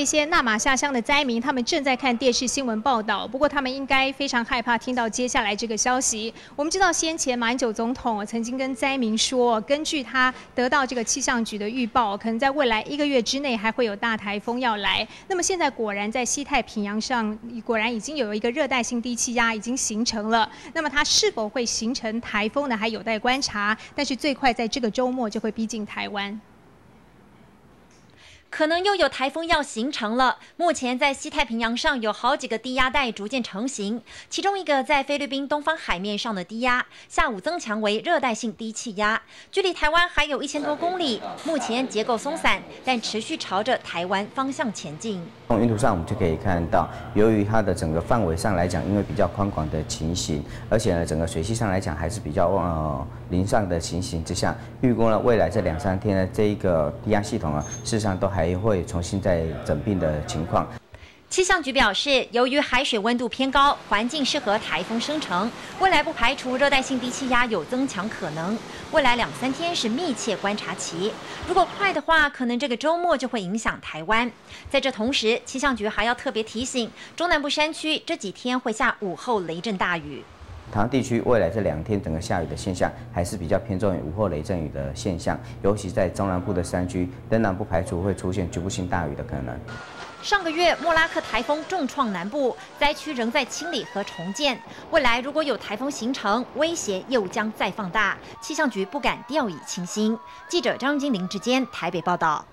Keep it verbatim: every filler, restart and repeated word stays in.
一些纳马夏乡的灾民，他们正在看电视新闻报道，不过他们应该非常害怕听到接下来这个消息。我们知道，先前马英九总统曾经跟灾民说，根据他得到这个气象局的预报，可能在未来一个月之内还会有大台风要来。那么现在果然在西太平洋上，果然已经有一个热带性低气压已经形成了。那么它是否会形成台风呢？还有待观察。但是最快在这个周末就会逼近台湾。 可能又有台风要形成了。目前在西太平洋上有好几个低压带逐渐成型，其中一个在菲律宾东方海面上的低压，下午增强为热带性低气压，距离台湾还有一千多公里。目前结构松散，但持续朝着台湾方向前进。 从云图上我们就可以看到，由于它的整个范围上来讲，因为比较宽广的情形，而且呢，整个水系上来讲还是比较呃零上的情形之下，预估呢未来这两三天呢，这一个低压系统呢，事实上都还 还会重新再整并的情况。 气象局表示，由于海水温度偏高，环境适合台风生成，未来不排除热带性低气压有增强可能。未来两三天是密切观察期，如果快的话，可能这个周末就会影响台湾。在这同时，气象局还要特别提醒，中南部山区这几天会下午后雷阵大雨。 台湾地区未来这两天整个下雨的现象还是比较偏重于午后雷阵雨的现象，尤其在中南部的山区，仍然不排除会出现局部性大雨的可能。 上个月莫拉克台风重创南部，灾区仍在清理和重建。未来如果有台风形成，威胁又将再放大，气象局不敢掉以轻心。记者张金玲之间台北报道。